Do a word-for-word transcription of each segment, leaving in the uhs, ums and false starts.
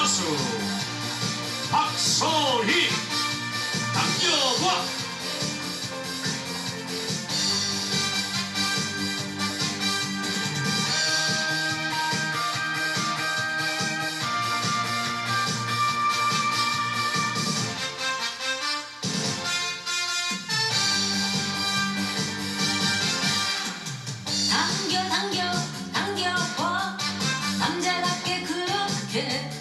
가수 박소희 당겨봐. 당겨 당겨 당겨봐. 남자답게 그렇게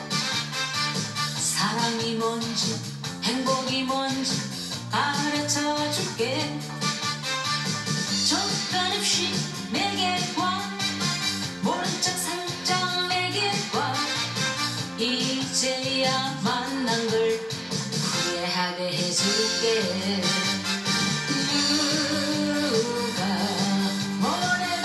사랑이 뭔지 행복이 뭔지 가르쳐 줄게. 젓가없이 내게 와. 모른 척 살짝 내게 와. 이제야 만난 걸 후회하게 해줄게. 누가 뭐래도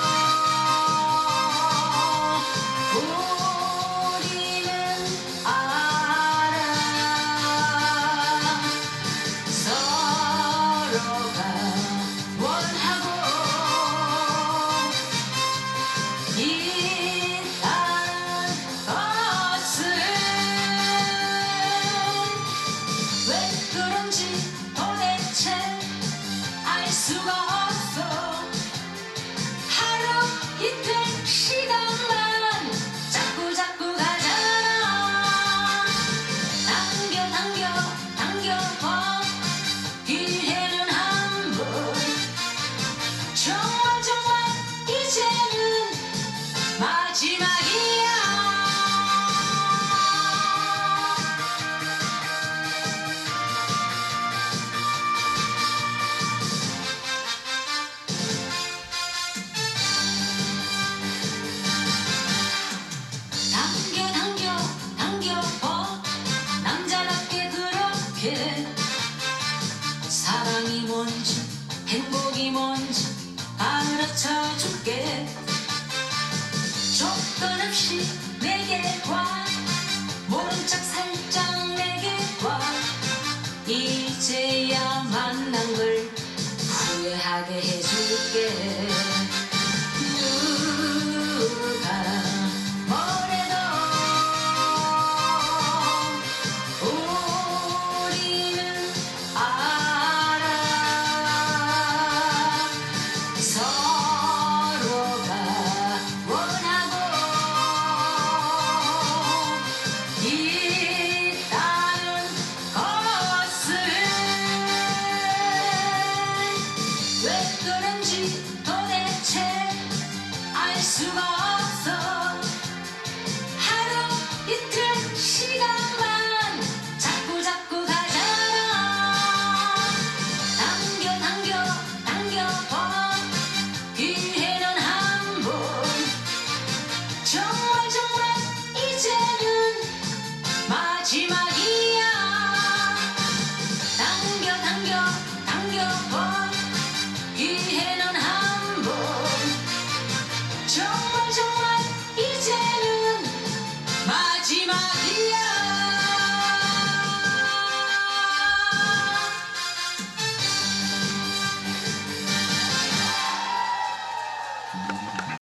우리는 알아. 서로가 원하고 있다는 것을. 왜 그런지 도대체 알 수가 없어. 하루 이틀 시간만 자꾸 자꾸 가잖아. 당겨 당겨 당겨봐. 기회는 한 번. 정말 정말 이제는 마지막이야. 당겨 당겨 당겨봐. 남자답게 그렇게 사랑이 뭔지 행복이 뭔지 가르쳐 줄게. 조건 없이 내게 와. 모른 척 살짝 내게 와. 이제야 만난 걸 후회하게 해줄게. 누가 뭐래도 우리는 알아. 서로가 원하고 있다는 것을. 왜 그런지 도대체 알 수가 없어. 하루 이틀 시간만 자꾸 자꾸 가잖아. 당겨 당겨 당겨봐. 기회는 한 번. 정말 정말 이제는 마지막이야. 당겨 당겨 당겨봐. 기회는 한 번.